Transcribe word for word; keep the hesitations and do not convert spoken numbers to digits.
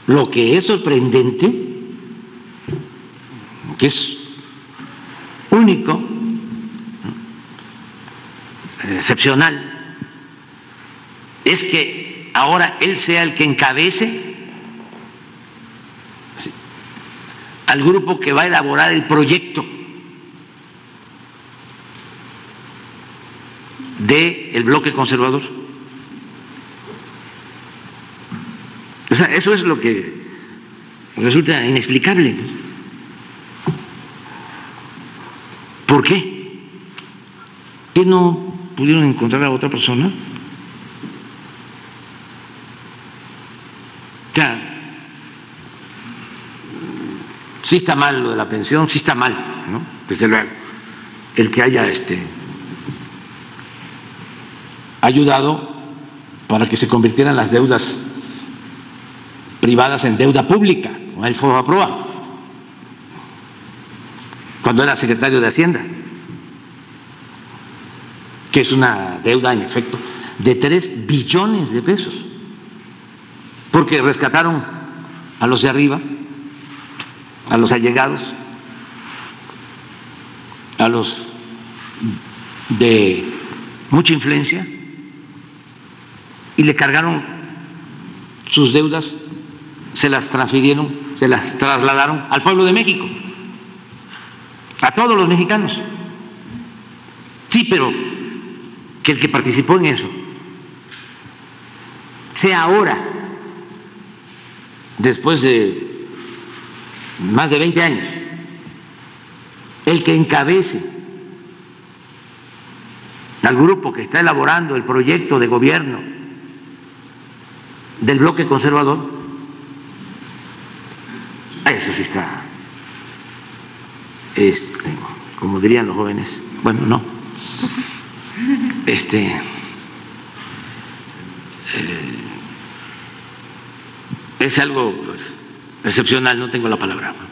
Lo que es sorprendente, que es único, excepcional, es que ahora él sea el que encabece al grupo que va a elaborar el proyecto del bloque conservador. O sea, eso es lo que resulta inexplicable. ¿Por qué? ¿Que no pudieron encontrar a otra persona? O sea, sí está mal lo de la pensión, sí está mal, ¿no? Desde luego, el que haya este, ayudado para que se convirtieran las deudas privadas en deuda pública, con el FOBAPROA, cuando era secretario de Hacienda, que es una deuda en efecto de tres billones de pesos, porque rescataron a los de arriba, a los allegados, a los de mucha influencia, y le cargaron sus deudas, se las transfirieron, se las trasladaron al pueblo de México, a todos los mexicanos. Sí, pero que el que participó en eso sea ahora, después de más de veinte años, el que encabece al grupo que está elaborando el proyecto de gobierno del bloque conservador, eso sí está, este, como dirían los jóvenes, bueno, no, este, eh, es algo excepcional, no tengo la palabra.